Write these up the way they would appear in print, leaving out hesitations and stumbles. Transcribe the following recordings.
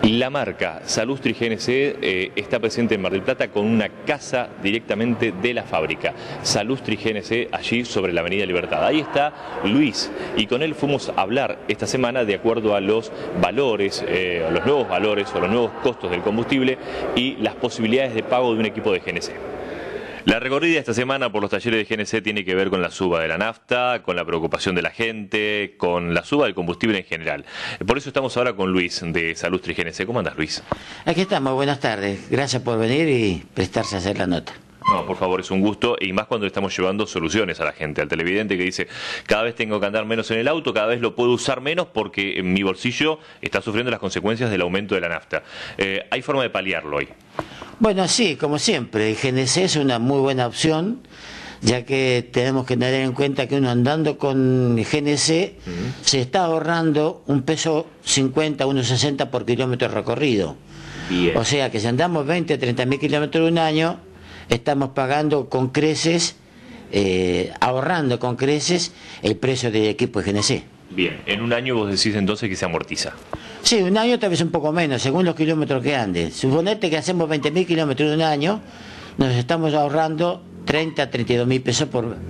La marca Salustri GNC está presente en Mar del Plata con una casa directamente de la fábrica. Salustri GNC allí sobre la Avenida Libertad. Ahí está Luis y con él fuimos a hablar esta semana de acuerdo a los valores, los nuevos valores o los nuevos costos del combustible y las posibilidades de pago de un equipo de GNC. La recorrida esta semana por los talleres de GNC tiene que ver con la suba de la nafta, con la preocupación de la gente, con la suba del combustible en general. Por eso estamos ahora con Luis de Salustri GNC. ¿Cómo andas, Luis? Aquí estamos, buenas tardes. Gracias por venir y prestarse a hacer la nota. No, por favor, es un gusto, y más cuando estamos llevando soluciones a la gente, al televidente que dice, cada vez tengo que andar menos en el auto, cada vez lo puedo usar menos porque mi bolsillo está sufriendo las consecuencias del aumento de la nafta. ¿Hay forma de paliarlo hoy? Bueno, sí, como siempre, el GNC es una muy buena opción, ya que tenemos que tener en cuenta que uno andando con GNC se está ahorrando un peso 50, 1,60 por kilómetro recorrido. Bien. O sea que si andamos 20, 30 mil kilómetros en un año, estamos pagando con creces, ahorrando con creces el precio del equipo de GNC. Bien, en un año vos decís entonces que se amortiza. Sí, un año tal vez un poco menos, según los kilómetros que ande. Suponete que hacemos 20.000 kilómetros en un año, nos estamos ahorrando 30, 32 mil pesos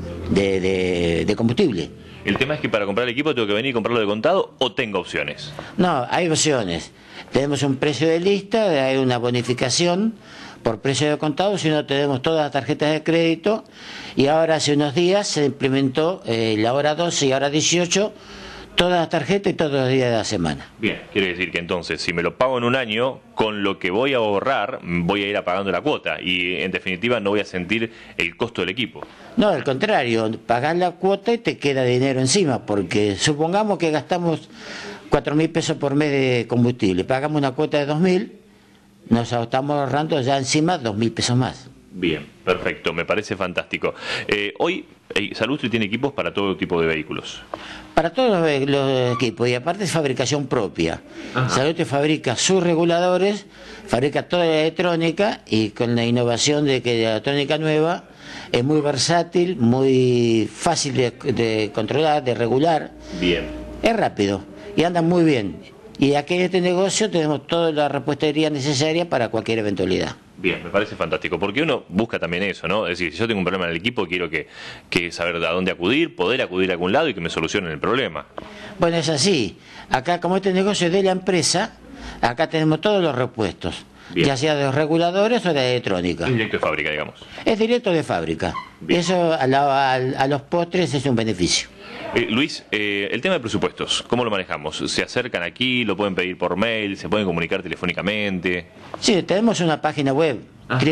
de combustible. El tema es que para comprar el equipo tengo que venir y comprarlo de contado o tengo opciones. No, hay opciones. Tenemos un precio de lista, hay una bonificación por precio de contado, si no tenemos todas las tarjetas de crédito, y ahora hace unos días se implementó la hora 12 y hora 18, todas las tarjetas y todos los días de la semana. Bien, quiere decir que entonces, si me lo pago en un año, con lo que voy a ahorrar, voy a ir apagando la cuota y en definitiva no voy a sentir el costo del equipo. No, al contrario, pagás la cuota y te queda dinero encima, porque supongamos que gastamos 4.000 pesos por mes de combustible, pagamos una cuota de 2.000, nos estamos ahorrando ya encima 2.000 pesos más. Bien, perfecto, me parece fantástico. Hoy Salustri tiene equipos para todo tipo de vehículos. Para todos los equipos, y aparte es fabricación propia. Salustri fabrica sus reguladores, fabrica toda la electrónica, y con la innovación de que la electrónica nueva es muy versátil, muy fácil de controlar, de regular. Bien. Es rápido y anda muy bien. Y aquí en este negocio tenemos toda la repuestería necesaria para cualquier eventualidad. Bien, me parece fantástico, porque uno busca también eso, ¿no? Es decir, si yo tengo un problema en el equipo, quiero que saber a dónde acudir, poder acudir a algún lado y que me solucionen el problema. Bueno, es así. Acá, como este negocio es de la empresa, acá tenemos todos los repuestos. Bien. Ya sea de los reguladores o de la electrónica. Es directo de fábrica, digamos. Es directo de fábrica. Bien. Eso a los postres es un beneficio. Luis, el tema de presupuestos, ¿cómo lo manejamos? ¿Se acercan aquí, lo pueden pedir por mail, se pueden comunicar telefónicamente? Sí, tenemos una página web,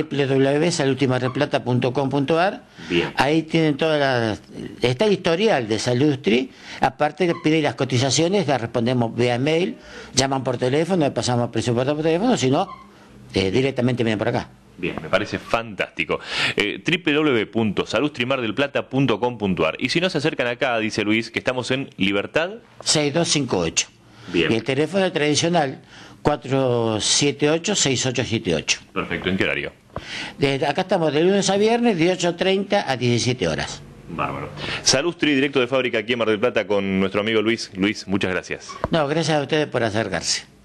www.salultimardelplata.com.ar. Ahí tienen está el historial de Salustri. Aparte de pedir las cotizaciones, las respondemos vía mail, llaman por teléfono, le pasamos presupuesto por teléfono, si no, directamente vienen por acá. Bien, me parece fantástico. www.salustrimardelplata.com.ar. Y si no se acercan acá, dice Luis, que estamos en Libertad 6258. Bien. Y el teléfono tradicional 478-6878. Perfecto, ¿en qué horario? Acá estamos de lunes a viernes de 8:30 a 17 horas. Bárbaro. Salustri, directo de fábrica aquí en Mar del Plata con nuestro amigo Luis. Luis, muchas gracias. No, gracias a ustedes por acercarse.